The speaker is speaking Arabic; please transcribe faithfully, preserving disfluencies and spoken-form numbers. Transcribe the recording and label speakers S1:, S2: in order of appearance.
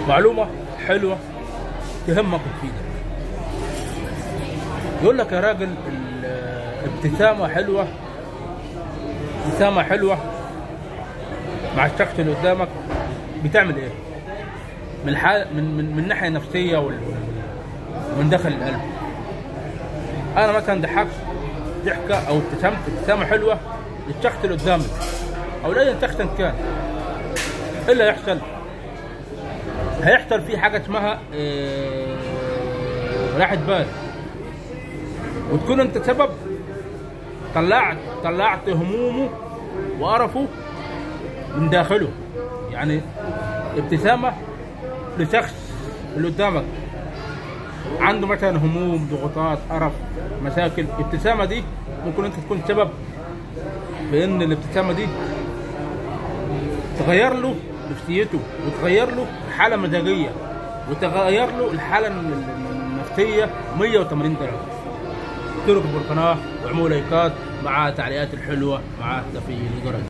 S1: معلومة حلوة تهمك وتفيدك. يقول لك يا راجل الابتسامة حلوة، ابتسامة حلوة مع الشخص اللي قدامك بتعمل ايه؟ من حال من من من الناحية النفسية ومن داخل القلب. أنا مثلا ضحكت ضحكة أو ابتسمت ابتسامة حلوة للشخص اللي قدامي أو لأي شخص كان، إيه اللي هيحصل؟ هيحصل فيه حاجة اسمها إيه... راحة بال، وتكون أنت سبب طلعت طلعت همومه وقرفه من داخله. يعني ابتسامة لشخص اللي قدامك عنده مثلا هموم، ضغوطات، قرف، مشاكل، الابتسامة دي ممكن انت تكون سبب بان الابتسامة دي تغير له نفسيته وتغير له الحالة المزاجية وتغير له الحالة النفسية مية وثمانين درجة. اشتركوا في القناة واعملوا لايكات مع تعليقات الحلوة مع تفعيل الجرس.